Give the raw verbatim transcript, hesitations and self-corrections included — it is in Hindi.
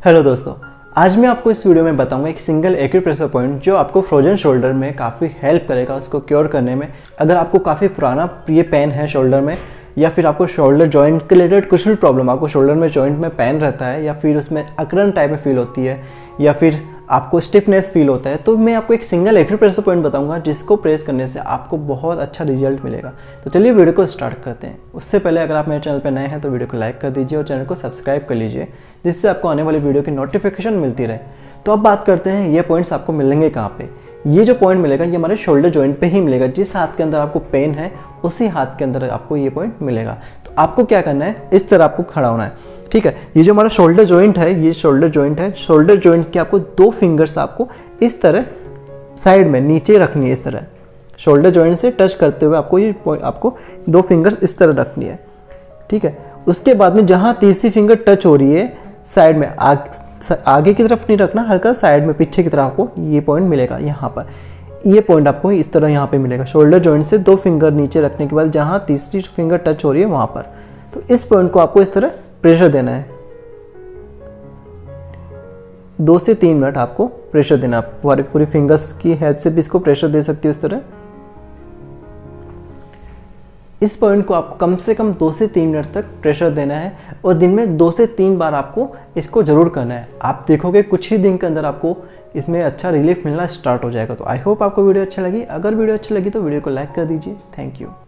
हेलो दोस्तों, आज मैं आपको इस वीडियो में बताऊंगा एक सिंगल एक्यूप्रेशर पॉइंट जो आपको फ्रोजन शोल्डर में काफ़ी हेल्प करेगा उसको क्योर करने में। अगर आपको काफ़ी पुराना ये पेन है शोल्डर में, या फिर आपको शोल्डर जॉइंट के रिलेटेड कुछ भी प्रॉब्लम, आपको शोल्डर में जॉइंट में पेन रहता है, या फिर उसमें अकड़न टाइप में फील होती है, या फिर आपको स्टिफनेस फील होता है, तो मैं आपको एक सिंगल एक्यूप्रेशर पॉइंट बताऊंगा जिसको प्रेस करने से आपको बहुत अच्छा रिजल्ट मिलेगा। तो चलिए वीडियो को स्टार्ट करते हैं। उससे पहले अगर आप मेरे चैनल पर नए हैं तो वीडियो को लाइक कर दीजिए और चैनल को सब्सक्राइब कर लीजिए, जिससे आपको आने वाली वीडियो की नोटिफिकेशन मिलती रहे। तो अब बात करते हैं ये पॉइंट्स आपको मिलेंगे कहाँ पे। ये जो पॉइंट मिलेगा ये हमारे शोल्डर जॉइंट पे ही मिलेगा। जिस हाथ के अंदर आपको पेन है उसी हाथ के अंदर आपको ये पॉइंट मिलेगा। तो आपको क्या करना है, इस तरह आपको खड़ा होना है, ठीक है। ये जो हमारा शोल्डर जॉइंट है, ये शोल्डर जॉइंट है। शोल्डर जॉइंट के आपको दो फिंगर्स आपको इस तरह साइड में नीचे रखनी है, इस तरह शोल्डर जॉइंट से टच करते हुए आपको ये आपको दो फिंगर्स इस तरह रखनी है, ठीक है। उसके बाद में जहां तीसरी फिंगर टच हो रही है साइड में, आग, आगे की तरफ नहीं रखना, हल्का साइड में पीछे की तरफ आपको ये पॉइंट मिलेगा। यहाँ पर ये पॉइंट आपको इस तरह यहाँ पे मिलेगा। शोल्डर जॉइंट से दो फिंगर नीचे रखने के बाद जहां तीसरी फिंगर टच हो रही है वहां पर, तो इस पॉइंट को आपको इस तरह प्रेशर देना है। दो से तीन मिनट आपको प्रेशर देना। आप पूरी फिंगर्स की हेल्प से भी इसको प्रेशर दे सकते हो इस तरह। इस पॉइंट को आपको कम से कम दो से तीन मिनट तक प्रेशर देना है और दिन में दो से तीन बार आपको इसको जरूर करना है। आप देखोगे कुछ ही दिन के अंदर आपको इसमें अच्छा रिलीफ मिलना स्टार्ट हो जाएगा। तो आई होप आपको वीडियो अच्छी लगी। अगर वीडियो अच्छी लगी तो वीडियो को लाइक कर दीजिए। Thank you.